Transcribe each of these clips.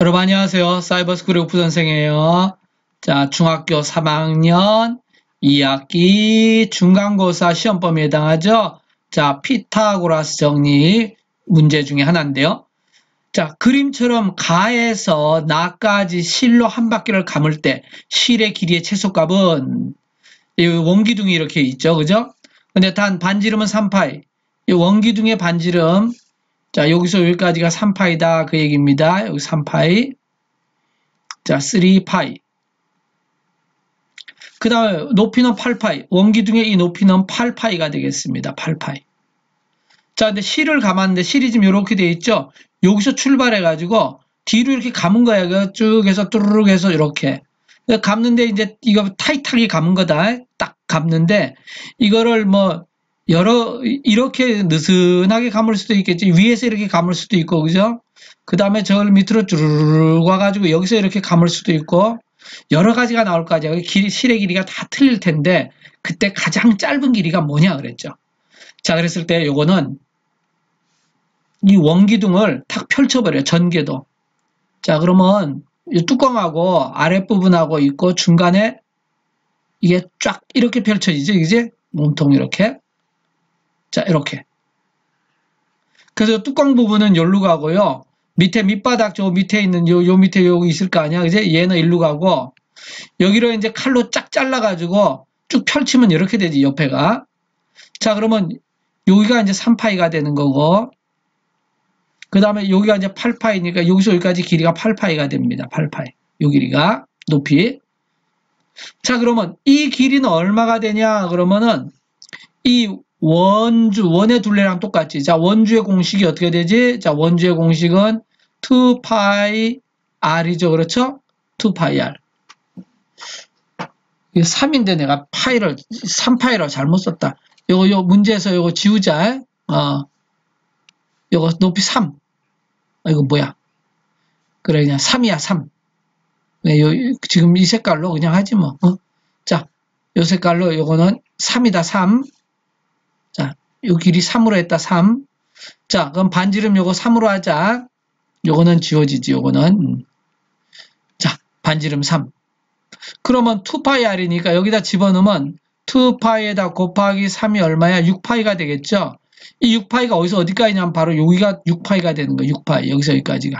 여러분 안녕하세요. 사이버스쿨의 오프 선생이에요. 자, 중학교 3학년 2학기 중간고사 시험 범위에 해당하죠. 자, 피타고라스 정리 문제 중에 하나인데요. 자, 그림처럼 가에서 나까지 실로 한 바퀴를 감을 때 실의 길이의 최소값은 이 원기둥이 이렇게 있죠. 그죠? 근데 단 반지름은 3파이. 이 원기둥의 반지름, 자, 여기서 여기까지가 3파이다. 그 얘기입니다. 여기 3파이. 자, 3파이. 그 다음에 높이는 8파이. 원기둥의 이 높이는 8파이가 되겠습니다. 8파이. 자, 근데 실을 감았는데 실이 지금 이렇게 돼 있죠? 여기서 출발해가지고 뒤로 이렇게 감은 거예요. 쭉 해서 뚜루룩 해서 이렇게. 감는데 이제 이거 타이트하게 감은 거다. 딱 감는데 이거를 뭐 이렇게 느슨하게 감을 수도 있겠지. 위에서 이렇게 감을 수도 있고, 그죠? 그 다음에 저걸 밑으로 쭈르르 와가지고 여기서 이렇게 감을 수도 있고, 여러 가지가 나올 거죠. 실의 길이가 다 틀릴 텐데, 그때 가장 짧은 길이가 뭐냐 그랬죠. 자, 그랬을 때 요거는 이 원기둥을 탁 펼쳐버려요. 전개도. 자, 그러면 이 뚜껑하고 아랫부분하고 있고 중간에 이게 쫙 이렇게 펼쳐지죠. 이제 몸통 이렇게. 자, 이렇게. 그래서 뚜껑 부분은 여기로 가고요. 밑에 밑바닥 저 밑에 있는 요 밑에 여기 있을 거 아니야. 그지? 얘는 일로 가고 여기로 이제 칼로 쫙 잘라가지고 쭉 펼치면 이렇게 되지, 옆에가. 자, 그러면 여기가 이제 3파이가 되는 거고 그 다음에 여기가 이제 8파이니까 여기서 여기까지 길이가 8파이가 됩니다. 8파이. 요 길이가 높이. 자, 그러면 이 길이는 얼마가 되냐? 그러면은 이 원의 둘레랑 똑같지. 자, 원주의 공식이 어떻게 되지? 자, 원주의 공식은 2파이 r이죠. 그렇죠? 2파이 r. 이게 3인데 내가 3파이로 잘못 썼다. 요 문제에서 요거 지우자. 요거 높이 3. 이거 뭐야? 그래, 그냥 3이야, 3. 네, 지금 이 색깔로 그냥 하지 뭐. 자, 요 색깔로 요거는 3이다, 3. 자, 요 길이 3으로 했다, 3. 자, 그럼 반지름 요거 3으로 하자. 요거는 지워지지, 요거는. 자, 반지름 3. 그러면 2파이 r이니까 여기다 집어넣으면 2파이에다 곱하기 3이 얼마야? 6파이가 되겠죠? 이 6파이가 어디서 어디까지냐면 바로 여기가 6파이가 되는 거예요. 6파이. 여기서 여기까지가.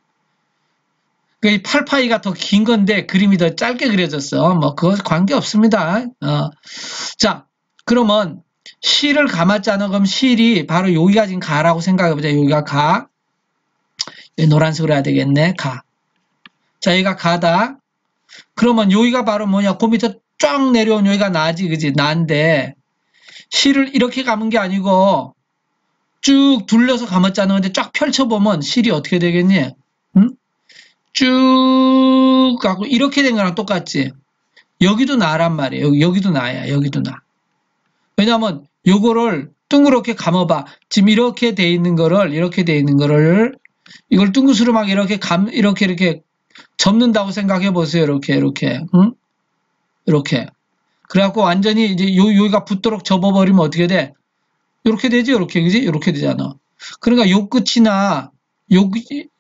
그러니까 8파이가 더 긴 건데 그림이 더 짧게 그려졌어. 뭐 그거 관계없습니다. 자, 그러면 실을 감았잖아. 그럼 실이 바로 여기가 지금 가라고 생각해보자. 여기가 가. 노란색으로 해야 되겠네. 가. 자, 여기가 가다. 그러면 여기가 바로 뭐냐. 그 밑에 쫙 내려온 여기가 나지. 그지? 나인데 실을 이렇게 감은 게 아니고 쭉 둘러서 감았잖아. 근데 쫙 펼쳐보면 실이 어떻게 되겠니? 응? 쭉 가고 이렇게 된 거랑 똑같지. 여기도 나란 말이에요. 여기도 나야. 여기도 나. 왜냐면 요거를 둥그렇게 감아봐. 지금 이렇게 돼 있는 거를 이걸 둥그스름하게 이렇게 접는다고 생각해 보세요. 이렇게. 응? 이렇게. 그래갖고 완전히 이제 여기가 붙도록 접어버리면 어떻게 돼? 이렇게 되지? 이렇게, 그지? 이렇게 되잖아. 그러니까 요 끝이나 요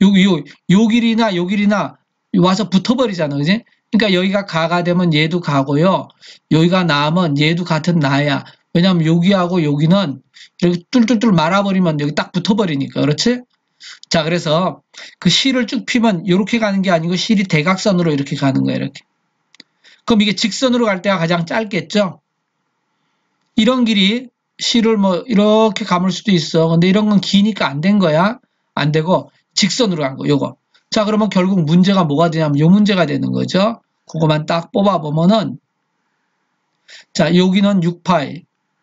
길이나 와서 붙어버리잖아. 그지? 그러니까 여기가 가가 되면 얘도 가고요. 여기가 나면 얘도 같은 나야. 왜냐면 여기하고 여기는 이렇게 뚫뚫뚫 말아버리면 여기 딱 붙어버리니까. 그렇지? 자, 그래서 그 실을 쭉 피면 이렇게 가는 게 아니고 실이 대각선으로 이렇게 가는 거예요. 이렇게. 그럼 이게 직선으로 갈 때가 가장 짧겠죠? 이런 길이 실을 뭐 이렇게 감을 수도 있어. 근데 이런 건 기니까 안 된 거야. 안 되고 직선으로 간 거. 요거. 자, 그러면 결국 문제가 뭐가 되냐면 요 문제가 되는 거죠. 그거만 딱 뽑아 보면은 자, 여기는 6파이.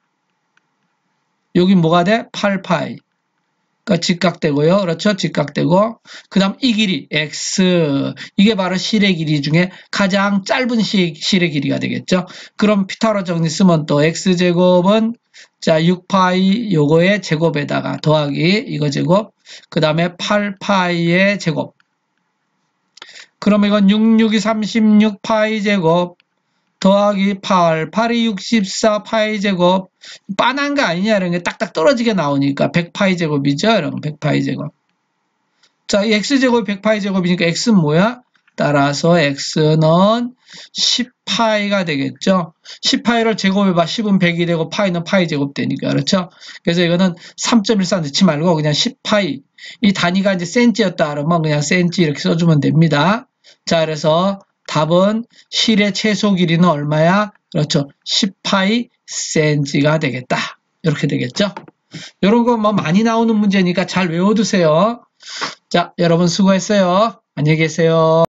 여기 뭐가 돼? 8파이. 그러니까 직각되고요. 그렇죠? 직각되고. 그다음 이 길이 x. 이게 바로 실의 길이 중에 가장 짧은 실의 길이가 되겠죠. 그럼 피타고라스 정리 쓰면 또 x제곱은 자, 6파이 요거의 제곱에다가 더하기 이거 제곱. 그다음에 8파이의 제곱. 그럼 이건 66이 36파이 제곱 더하기 8이 64파이 제곱. 빤한 거 아니냐 이런 게 딱딱 떨어지게 나오니까 100파이 제곱이죠. 이런 100파이 제곱. 자, 이 x제곱이 100파이 제곱이니까 x는 뭐야? 따라서 x는 10파이가 되겠죠. 10파이를 제곱해봐. 10은 100이 되고 파이는 파이 제곱 되니까. 그렇죠? 그래서 이거는 3.14 넣지 말고 그냥 10파이. 이 단위가 이제 센치였다 그러면 그냥 센치 이렇게 써주면 됩니다. 자, 그래서 답은 실의 최소 길이는 얼마야? 그렇죠. 10파이 센치가 되겠다. 이렇게 되겠죠. 이런 거 뭐 많이 나오는 문제니까 잘 외워두세요. 자, 여러분 수고했어요. 안녕히 계세요.